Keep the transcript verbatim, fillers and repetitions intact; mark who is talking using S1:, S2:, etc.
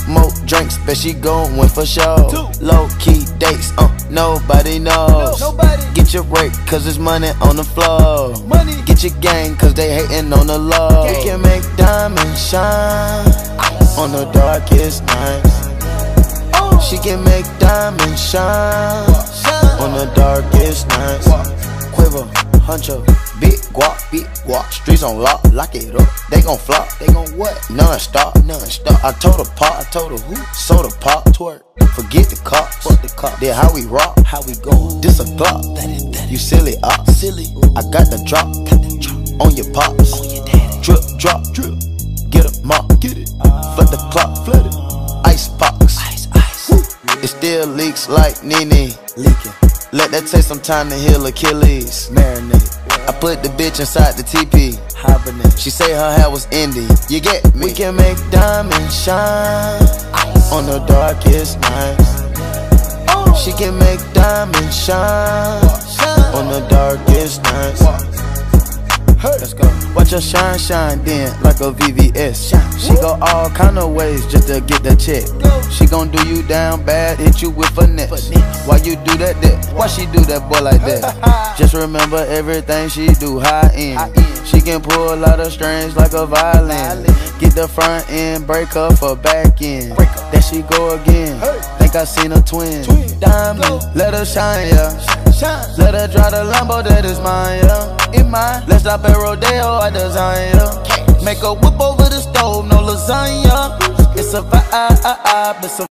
S1: more drinks, bet she going for sure. Low key dates, uh, nobody knows. Nobody. Get your break, cause there's money on the floor. Money. Get your gang, cause they hating on the low. We can make diamonds shine on the darkest nights. She can make diamonds shine on the darkest nights. Quiver, huncho, big guap, big guap. Streets on lock, lock it up. They gon' flop, they gon' what? Non-stop, non-stop. I told her pop, I told her who? Soda pop, twerk. Forget the cops, fuck the cops. Then how we rock, how we go? This a Glock, that is, that is. You silly op, silly. I got the drop, got the drop. On your pops, on your daddy. Drip, drop, drip. Get a mop, get it. Flood the clock, flood it. Ice pox, ice, ice. Woo. It still leaks like Nene. Leaking. Let that take some time to heal Achilles. Marinate. I put the bitch inside the teepee. Hibernate. She say her hair was Indian. You get me? We can make diamonds shine on the darkest nights. She can make diamonds shine on the darkest nights. Let's go. Watch her shine, shine then like a V V S. She go all kind of ways just to get the check. She gon' do you down bad, hit you with finesse. Why you do that, that? Why she do that boy like that? Just remember everything she do high end. She can pull a lot of strings like a violin. Get the front end, break up for back end. There she go again. Think I seen a twin. Diamond, let her shine, yeah. Let her drive the Lambo that is mine, yeah. In mine. Let's stop at Rodeo, I design, yeah. Make a whip over the stove, no lasagna. It's a vibe, it's a